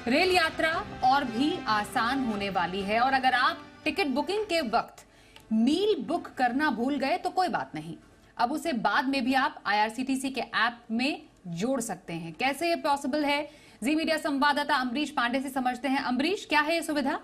Rail यात्रा और भी आसान होने वाली है और अगर आप टिकट बुकिंग के वक्त मील बुक करना भूल गए तो कोई बात नहीं, अब उसे बाद में भी आप आईआरसीटीसी के ऐप में जोड़ सकते हैं। कैसे ये पॉसिबल है, जी मीडिया संवाददाता अमरीश पांडे से समझते हैं। अमरीश, क्या है ये सुविधा?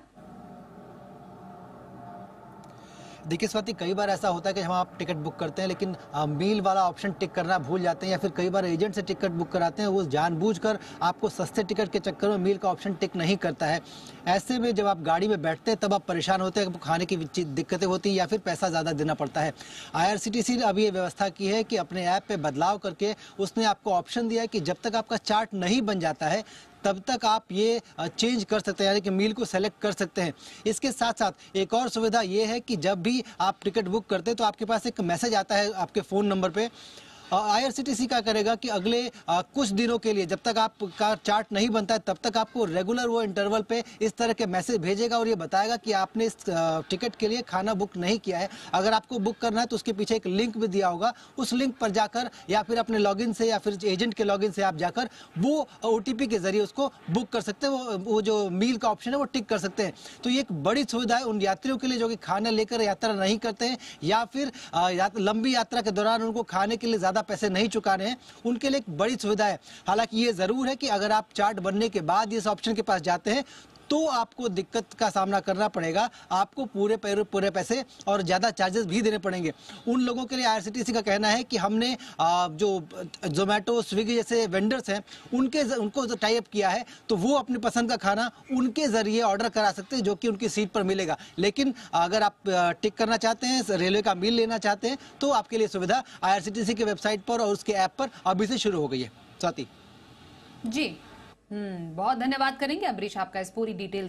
देखिए स्वाति, कई बार ऐसा होता है कि हम आप टिकट बुक करते हैं लेकिन मील वाला ऑप्शन टिक करना भूल जाते हैं, या फिर कई बार एजेंट से टिकट बुक कराते हैं, वो जानबूझकर आपको सस्ते टिकट के चक्कर में मील का ऑप्शन टिक नहीं करता है। ऐसे में जब आप गाड़ी में बैठते हैं तब आप परेशान होते हैं, खाने की दिक्कतें होती हैं या फिर पैसा ज़्यादा देना पड़ता है। आईआरसीटीसी ने अभी ये व्यवस्था की है कि अपने ऐप पे बदलाव करके उसने आपको ऑप्शन दिया है कि जब तक आपका चार्ट नहीं बन जाता है तब तक आप ये चेंज कर सकते हैं, यानी कि मील को सेलेक्ट कर सकते हैं। इसके साथ साथ एक और सुविधा ये है कि जब भी आप टिकट बुक करते हैं तो आपके पास एक मैसेज आता है आपके फ़ोन नंबर पे। आईआरसीटीसी क्या करेगा कि अगले कुछ दिनों के लिए, जब तक आपका चार्ट नहीं बनता है तब तक आपको रेगुलर वो इंटरवल पे इस तरह के मैसेज भेजेगा और ये बताएगा कि आपने इस टिकट के लिए खाना बुक नहीं किया है। अगर आपको बुक करना है तो उसके पीछे एक लिंक भी दिया होगा, उस लिंक पर जाकर या फिर अपने लॉगिन से या फिर एजेंट के लॉगिन से आप जाकर वो ओटीपी के जरिए उसको बुक कर सकते हैं। वो जो मील का ऑप्शन है वो टिक कर सकते हैं। तो ये एक बड़ी सुविधा है उन यात्रियों के लिए जो कि खाना लेकर यात्रा नहीं करते हैं या फिर लंबी यात्रा के दौरान उनको खाने के लिए ज़्यादा पैसे नहीं चुकाने हैं, उनके लिए एक बड़ी सुविधा है। हालांकि ये जरूर है कि अगर आप चार्ट बनने के बाद इस ऑप्शन के पास जाते हैं तो आपको दिक्कत का सामना करना पड़ेगा, आपको पूरे पैसे और ज़्यादा चार्जेस भी देने पड़ेंगे। उन लोगों के लिए आईआरसीटीसी का कहना है कि हमने जो जोमेटो स्विगी जैसे वेंडर्स हैं उनको टाई अप किया है, तो वो अपनी पसंद का खाना उनके ज़रिए ऑर्डर करा सकते हैं जो कि उनकी सीट पर मिलेगा। लेकिन अगर आप टिक करना चाहते हैं, रेलवे का मील लेना चाहते हैं, तो आपके लिए सुविधा आईआरसीटीसी की वेबसाइट पर और उसके ऐप पर अभी से शुरू हो गई है। स्वाति जी बहुत धन्यवाद करेंगे अमरीश आपका इस पूरी डिटेल